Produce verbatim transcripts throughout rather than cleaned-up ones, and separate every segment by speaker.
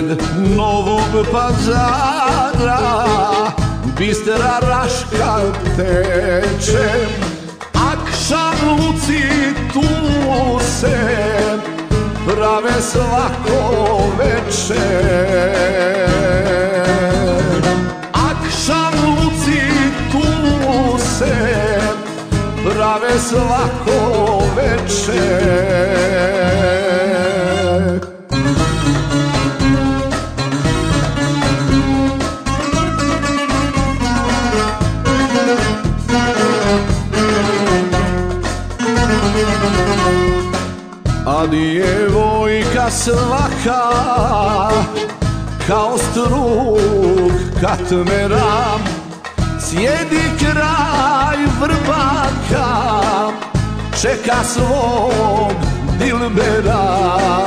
Speaker 1: pored Novog Pazara bistra Raška teče, akšam luci tu se prave svako veče. Akšam luci tu se prave svako veče. A djevojka svaka kao struk katmera sjedi kraj vrbaka, čeka svog dilbera.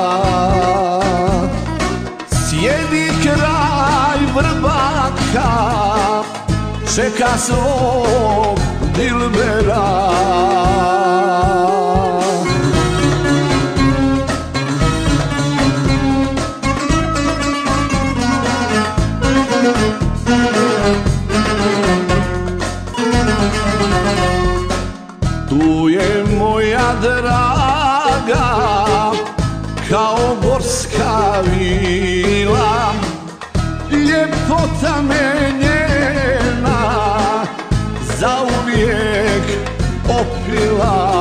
Speaker 1: Sjedi kraj vrbaka, čeka svog dilbera. Tu je moja draga kao gorska vila, ljepota me njena zauvijek opila.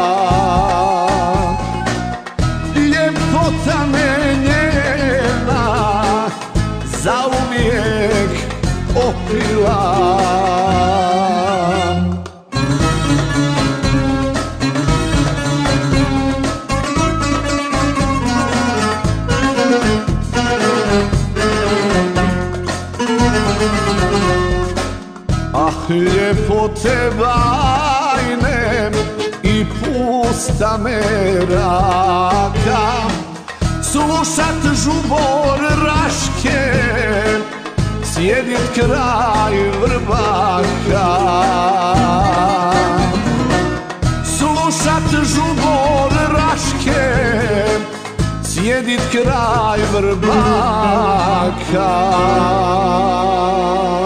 Speaker 1: Ljepota me njena zauvijek opila. Ah, ljepote bajne i pusta meraka, slušat žubor Raške, sjedit kraj vrbaka. Slušat žubor Raške, sjedit kraj vrbaka.